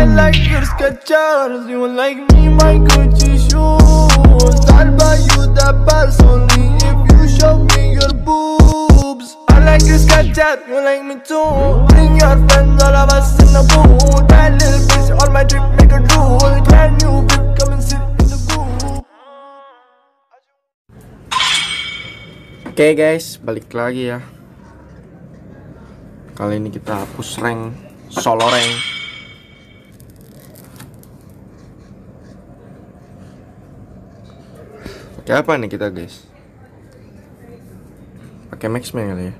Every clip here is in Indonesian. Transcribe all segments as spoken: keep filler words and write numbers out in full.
I like your Skechers, you like me my Gucci shoes. I'll buy you the purse only if you show me your boobs. I like your Skechers, you like me too. Bring your friends, all of us in the booth. That little bitch on my trip make a drool. Can you come and sit in the booth? Oke okay guys, balik lagi ya. Kali ini kita hapus rank, solo rank. Pakai apa nih kita guys? Pakai Maxman kali ya.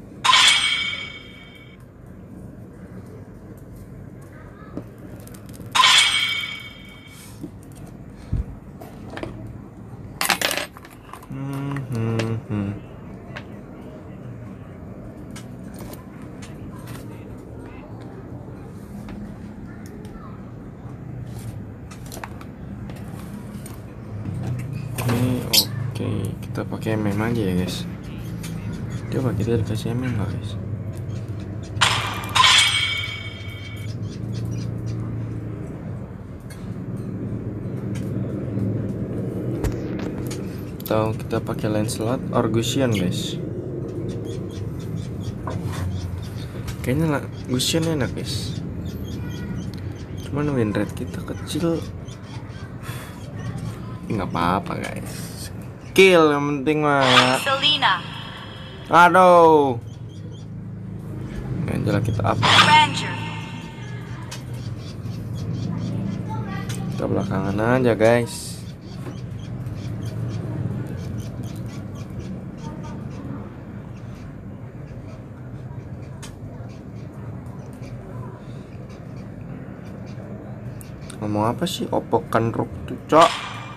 Hmm, hmm, hmm. Oke, kita pakai mem aja ya guys. Coba kita dikasih mem nggak guys? Atau kita pakai Lancelot or Gusion guys? Kayaknya lah Gusion enak guys. Cuman win rate kita kecil. Nggak apa-apa guys. Kill yang penting mah. Selena. Aduh. Angela kita up. Ranger. Kita belakangan aja guys. Ngomong apa sih? Opokan ruk tuh cok.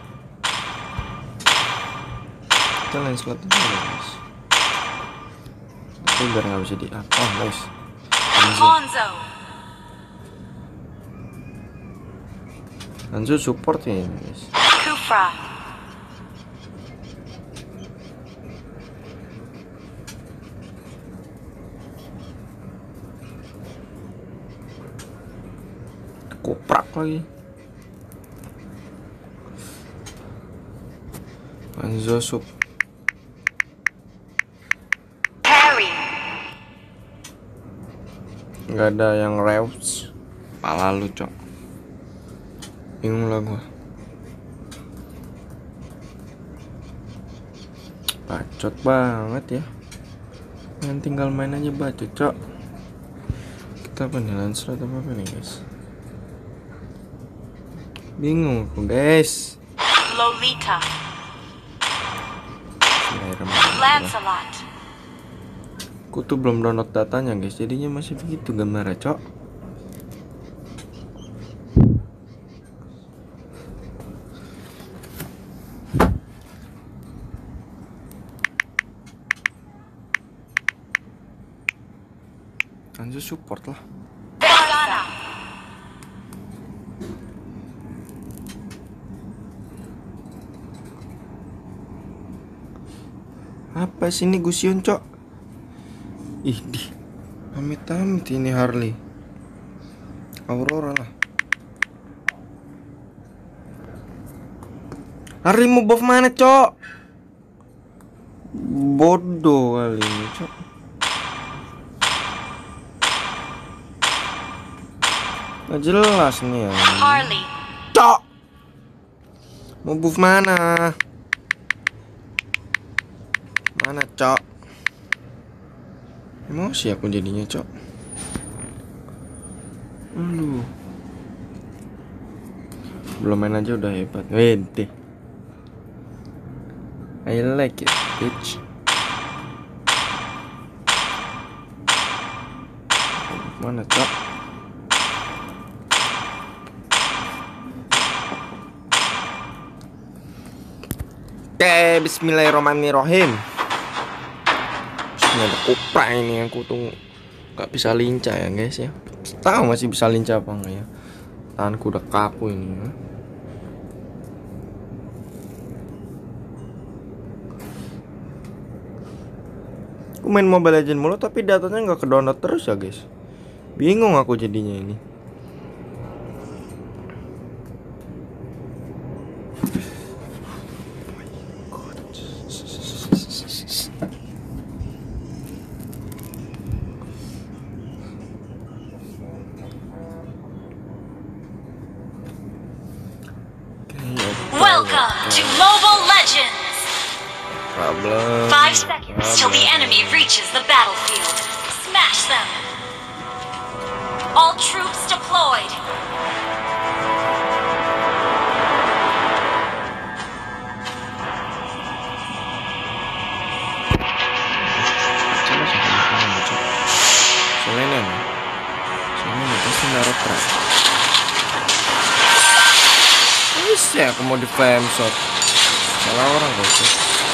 Kita Lancelot aja guys. Tapi biar nggak bisa di up. Oh nice. Hanzo. Hanzo support ya guys. Kufra. Koprak lagi. Hanzo sup. Harry. Nggak ada yang Reus. Pala lu cok. Bingung lah gua. Bacot banget ya. Yang tinggal main aja bacot cok. Kita penilaian surat apa apa nih guys? Bingung aku guys. Lolita. Lancelot. Aku tuh belum download datanya guys, jadinya masih begitu gambarnya cok. Lanjut support lah. Diana. Apa sih ini Gusion cok? Ih di amit-amit ini Harley. Aurora lah. Harley mau buff mana cok? Bodoh kali ini cok. Gak jelas nih ya. Harley. Cok. Mau buff mana? Mana cok? Emosi aku jadinya cok. Aduh. Belum main aja udah hebat. Wede. I like it bitch. Mana cok? Oke, bismillahirrahmanirrahim. Ini ada kopra ini, aku tuh gak bisa lincah ya guys ya. Tahu masih bisa lincah apa enggak ya? Tanganku udah kaku ini ya. Aku main Mobile Legends mulu tapi datanya nggak ke download terus ya guys. Bingung aku jadinya ini. Welcome to Mobile Legends. Problem. Five seconds till the enemy reaches the battlefield. Smash them. All troops deployed. Selena nih. Selena pasti naruh trap. Bisa aku mau di flame shot. Salah orang kok sih.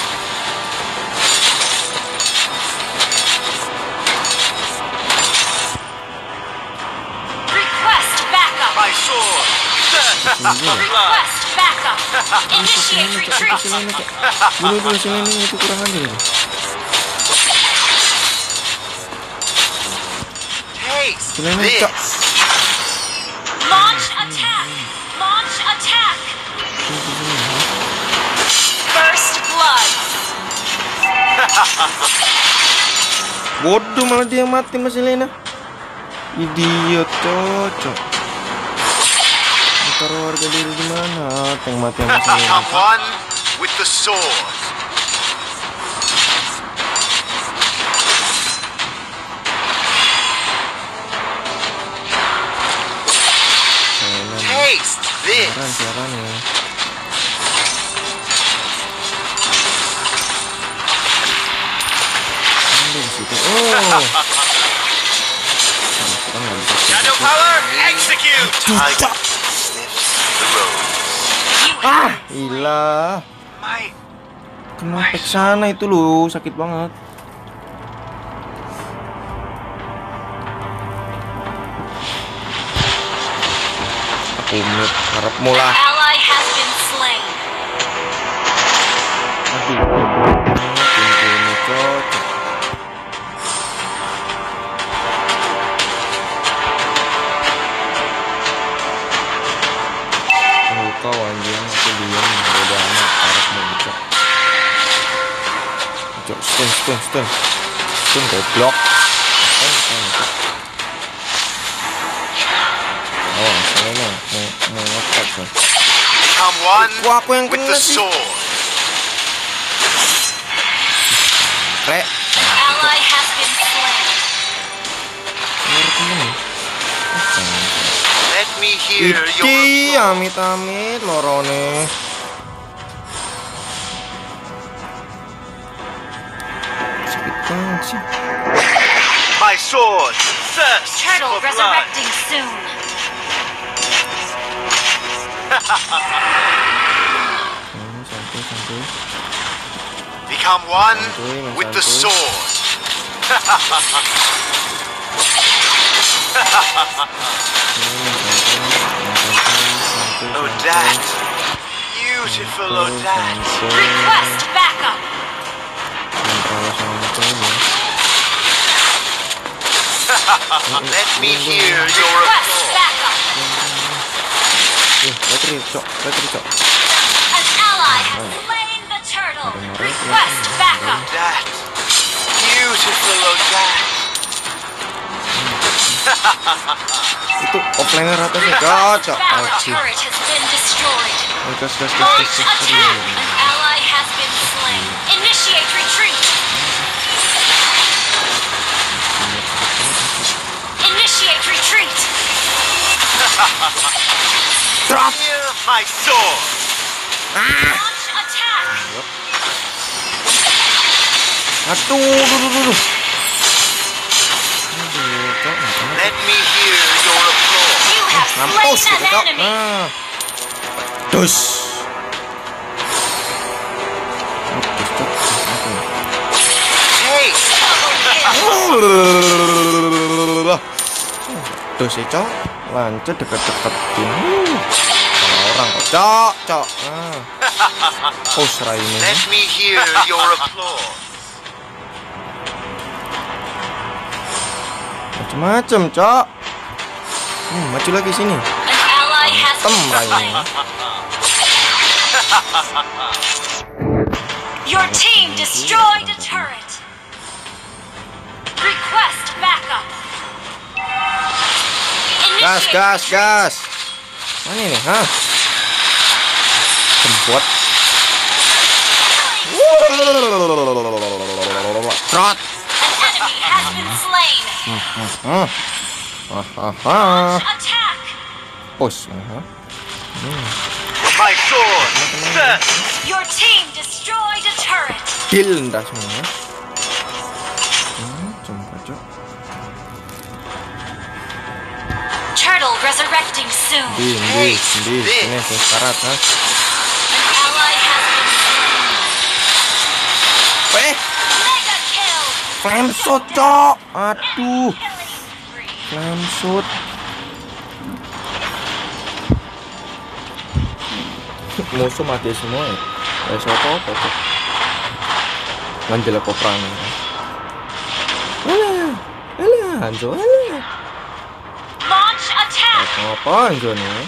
Request backup. My sword. Request backup. Initiate retreat. Selena kok. Bunuh dulu Selena itu kurang aja gitu. Taste Selena this. cok. Launch attack. Launch attack. First blood. Bodoh malah dia mati Mas Selena. Idiot cocok. Taruh warga diri di mana? Tank mati sama Selena. Become one with the sword. Taste this. Siaran siaran ya. Ada di situ. Oh. Shadow power, execute. Tiger sniffs the road. Ah, gila. My Kena pek sana itu loh, sakit banget. Aku mid harap mula. Ally has been slain. Aduh, ini cocok. Oh, kau anjing, aku diam, udah amat, harap mau cocok. Cocok, stun, stun, stun, stun, goblok. Stun, stun, stun. Oh, Selena mau mau ngetek kan? become one Wah, aku yang with kena the sih. sword. Rek, Ally has been slain. harap temen. Let me hear Iki, your applause. amit-amit lorone. Sakit banget sih. My sword thirsts Turtle for blood. resurrecting soon. Hmm, santai, santai. Become one Santuy, Mas with the Santuy. sword. Hmm, santai, santai, santai, Odat. Beautiful Odat. Request backup. Jangan terlalu santai ya. Let me hear your Request applause. backup. Eh, battery, cok, battery, cok. An ally has slain the turtle. Request backup. Odat. Beautiful Odat. Itu offliner atasnya Request cocok. backup. Aji. Turret has been destroyed. Oh, gas, gas, gas, gas, Launch gas. attack. Aduh. An ally has been slain. Initiate retreat. Initiate retreat. Drop. Hear my sword. Launch attack. Aduh, duh, duh, duh, duh. Aduh, cok, macam Let me hear your applause. You have mampus slain gitu, an cok. enemy. Nah. Dus. Mampus, cok. Taste. Double kill. Dus ya, cok. Lanjut deket-deketin. Uh. Salah orang kok, cok, cok. Ah. Oh, serai ini. Let me hear your applause. Macem-macem, cok. Hmm, maju lagi sini. An ally has Tem been slain. rainya. Your team destroyed a turret. Request backup. Gas, Initiate gas, retreat. gas. Mana ini, hah? Sempot. Trot. An enemy has been slain. Hahaha. Attack. Push. My sword bursts. Your team destroyed a turret. Kill dah semua. Hmm, coba cok. Turtle resurrecting soon. Di, di, di. Ini sekarat, ha? An ally has been slain. Eh, Mega kill. flame shot, cok. Aduh, Killing spree. flame shot. Musuh mati semua ya. Eh, siapa apa cok? Manjel apa perang? Alah, alah, Hanzo, alah. Launch attack. Apa Hanzo nih?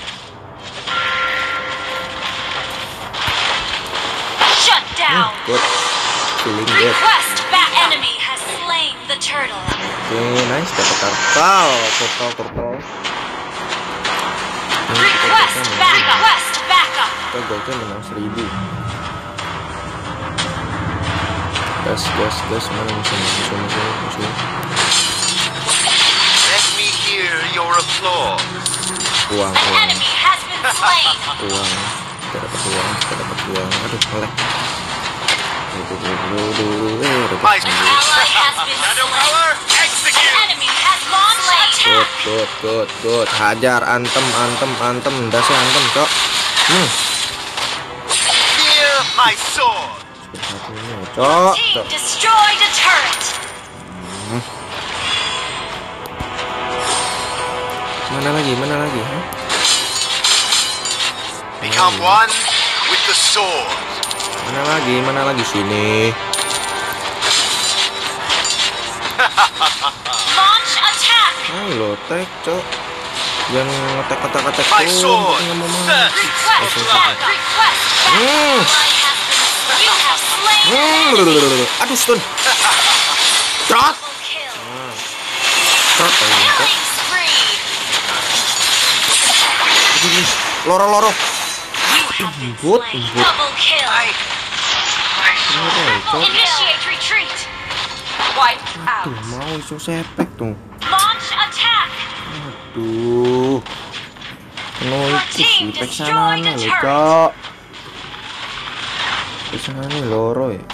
Shut down. Good. Feeling good. Request back. Enemy has slain the turtle. Oke, nice, dapat kartal, total total. Ini kita Request bisa menang. backup. Request backup. Kita golnya menang seribu. Gas, gas, gas, mana musuh, musuh, musuh, musuh. Let me hear your applause. Uang, An uang, enemy has been slain. uang. Kita dapat uang, kita dapat uang. Aduh, melek. Duh, duh, duh, duh, duh, duh, dapat My An sembilan. ally has been shadow slain. power An execute. enemy has launched Good, attack. good, good, good. Hajar, antem, antem, antem. Dasnya antem, cok. Hmm. Fear my sword. Satu ini, cok. Team Cok. destroyed a turret. Mana lagi, mana lagi? Hah? Become one with the sword. Mana lagi, mana lagi sini? Launch attack. Ayo, tek, cok. Jangan ngetek-ngetek-ngetek My tuh, sword nggak mau mati. bursts. Request backup. Request backup. Hmm. Ally has been. You have slain an Hmm, enemy. aduh, stun. Trot, Double kill. trot. Ayo, cok. Killing spree. Loro-loro. You have been Good, slain. good. Double kill. I, my sword. Ayo, cok. Initiate retreat. Wipe Tuh, out. mau isu sepek tuh. Launch attack. Tuh. Penuh itu sih, pek sana lo, cok. Pek sana nih loro ya.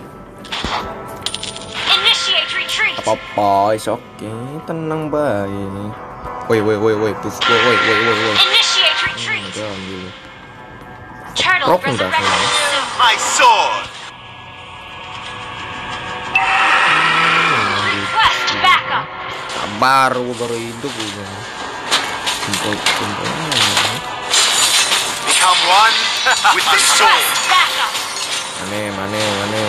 Initiate retreat. Apa-apa, is oke, tenang baik. Woi, woi, woi, woi, push go, woi, woi, woi, woi. Initiate retreat. Udah, ambil. Turtle Rock enggak resurrecting sih? soon. My sword. Request backup. Sabar, gua baru hidup gua. Kumpul, kumpul. Become one with the sword. Request backup. Mana, mana, mana.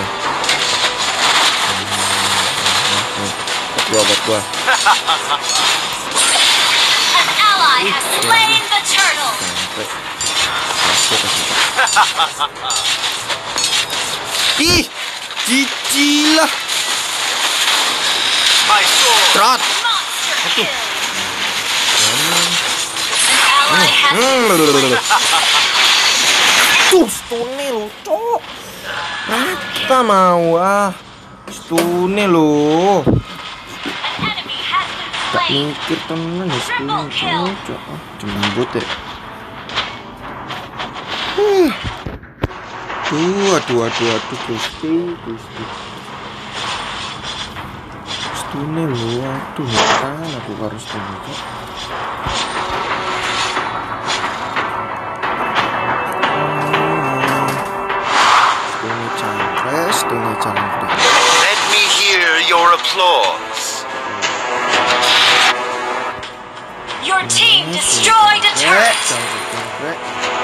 Buat gua, buat gua. An ally has slain the turtle. Sampai. Masuk ke situ. Ih, cici lah. My sword. Trot. Monster kill. Hmm. An ally has Hmm, been lho, lho, lho, lho. slain. Tuh, stune lo, cok. Rata mau ah. Stune lo. An enemy has been Gak slain. mikir temen ya stune, cok. Ah, jembut ya. Huh. Tuh, aduh, aduh, aduh, Gusti, Gusti. Stune lo, aduh, kan aku harus stune, cok. Stune cangkres, stune cangkres. Let me hear your applause. Your team destroyed a turret. Cangkres, cangkres.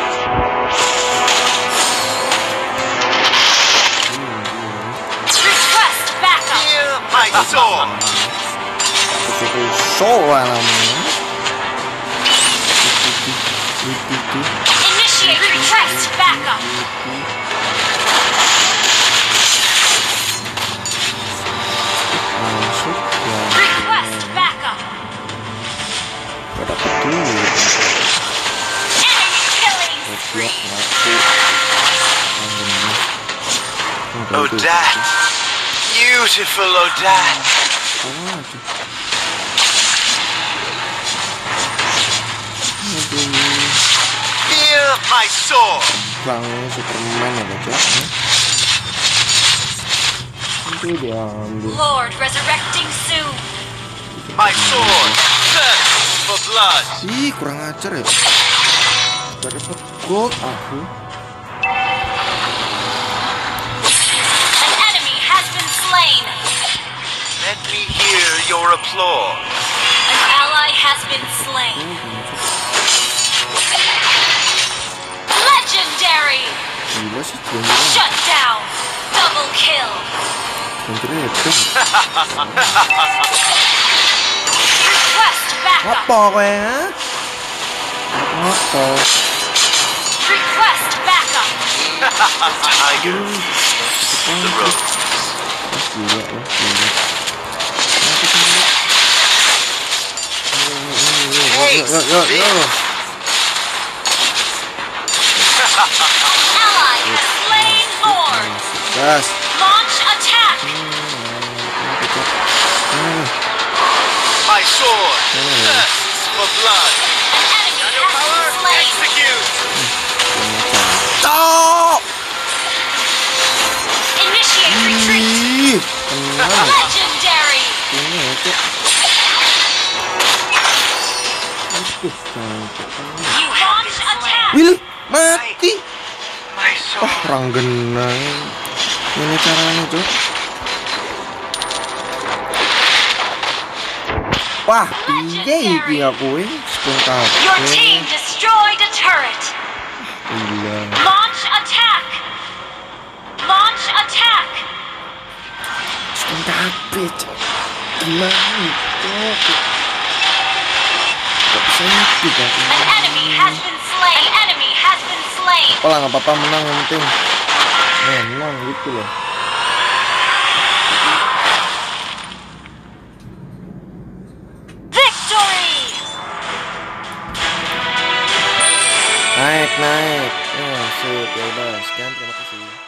Request backup. Fear my sword. Itu soal namanya. Initiate request backup. Masuk ya. Request backup. Gak dapat duit. Enemy killing Siap spree. mati. Odat. Beautiful Odat. Oh, aduh. Feel my sword. Bang Superman ya baca. Itu diambil. Lord resurrecting soon. My sword thirsts for blood. Ih, kurang ajar ya. Gak dapet gold aku. An enemy has been slain. Let me hear your applause. An ally has been slain. Legendary. Gila sih Jendra. Shut down. Double kill. Jendra itu. Request backup. Apa kowe ya? Apa? Request backup. Tiger. The road. Gila lah, gila. Hey, Yo yo yo. Ally has slain Lord. Gas. Launch attack. My sword thirsts for blood. An enemy has been slain. Execute. Stop! Initiate retreat. Ih, tenang. Legendary. Ini itu. Aduh, sampai. You launch attack. Willy mati. My Oh, sword. orang genang. Ini caranya, Cok. Wah, piye iki aku wis sepuluh Your kabeh. team destroyed a turret. Gila. Launch attack. Launch attack. Sepuluh kabeh, Cok. Gimana itu? Gak bisa hidup aku. An enemy has been slain. An enemy has been slain. Apalah, nggak apa-apa, menang yang penting. Menang gitu loh. Victory. Naik, naik. Ya, sip, ya udah. Sekian, terima kasih.